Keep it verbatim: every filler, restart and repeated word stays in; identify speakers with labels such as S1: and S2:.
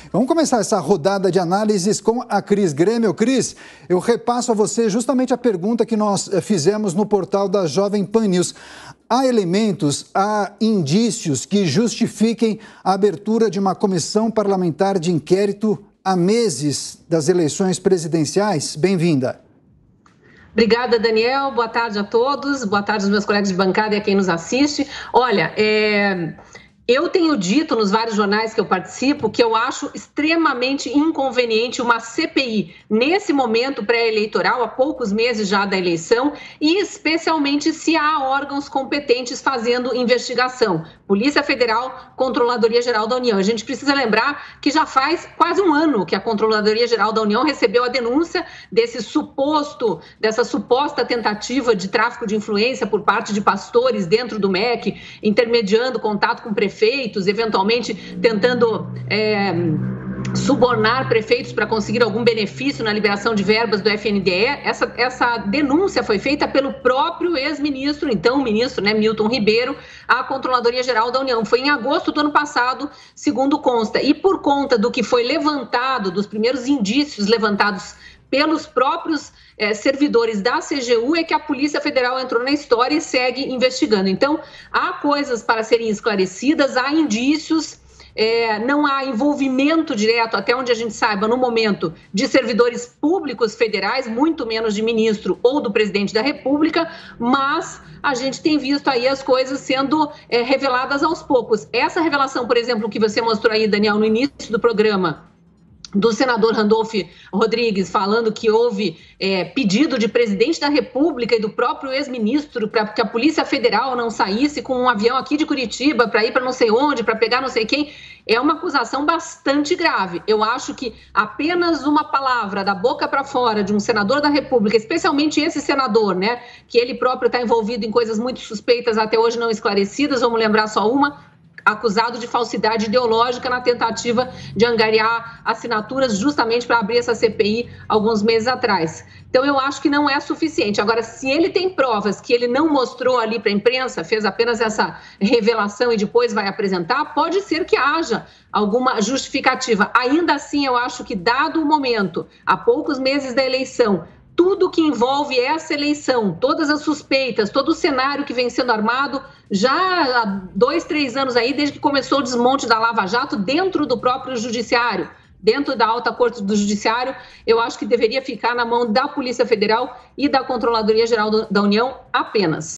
S1: Vamos começar essa rodada de análises com a Cris Grêmio. Cris, eu repasso a você justamente a pergunta que nós fizemos no portal da Jovem Pan News. Há elementos, há indícios que justifiquem a abertura de uma comissão parlamentar de inquérito há meses das eleições presidenciais? Bem-vinda.
S2: Obrigada, Daniel. Boa tarde a todos. Boa tarde aos meus colegas de bancada e a quem nos assiste. Olha, é... eu tenho dito nos vários jornais que eu participo que eu acho extremamente inconveniente uma C P I nesse momento pré-eleitoral, há poucos meses já da eleição, e especialmente se há órgãos competentes fazendo investigação. Polícia Federal, Controladoria Geral da União. A gente precisa lembrar que já faz quase um ano que a Controladoria Geral da União recebeu a denúncia desse suposto, dessa suposta tentativa de tráfico de influência por parte de pastores dentro do M E C, intermediando contato com prefeitos, eventualmente tentando é, subornar prefeitos para conseguir algum benefício na liberação de verbas do F N D E. Essa, essa denúncia foi feita pelo próprio ex-ministro, então o ministro, né, Milton Ribeiro, à Controladoria Geral da União. Foi em agosto do ano passado, segundo consta. E por conta do que foi levantado, dos primeiros indícios levantados pelos próprios eh, servidores da C G U, é que a Polícia Federal entrou na história e segue investigando. Então, há coisas para serem esclarecidas, há indícios, eh, não há envolvimento direto, até onde a gente saiba, no momento, de servidores públicos federais, muito menos de ministro ou do presidente da República, mas a gente tem visto aí as coisas sendo eh, reveladas aos poucos. Essa revelação, por exemplo, que você mostrou aí, Daniel, no início do programa, do senador Randolph Rodrigues, falando que houve é, pedido de presidente da República e do próprio ex-ministro para que a Polícia Federal não saísse com um avião aqui de Curitiba para ir para não sei onde, para pegar não sei quem, é uma acusação bastante grave. Eu acho que apenas uma palavra da boca para fora de um senador da República, especialmente esse senador, né, que ele próprio está envolvido em coisas muito suspeitas até hoje não esclarecidas, vamos lembrar só uma, acusado de falsidade ideológica na tentativa de angariar assinaturas justamente para abrir essa C P I alguns meses atrás. Então, eu acho que não é suficiente. Agora, se ele tem provas que ele não mostrou ali para a imprensa, fez apenas essa revelação e depois vai apresentar, pode ser que haja alguma justificativa. Ainda assim, eu acho que, dado o momento, há poucos meses da eleição, tudo que envolve essa eleição, todas as suspeitas, todo o cenário que vem sendo armado já há dois, três anos aí, desde que começou o desmonte da Lava Jato dentro do próprio judiciário, dentro da alta corte do judiciário, eu acho que deveria ficar na mão da Polícia Federal e da Controladoria Geral da União apenas.